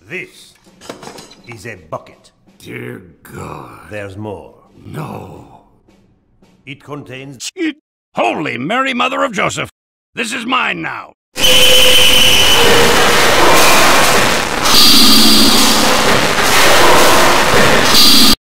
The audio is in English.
This is a bucket. Dear God. There's more. No. It contains... Holy Mary, Mother of Joseph! This is mine now!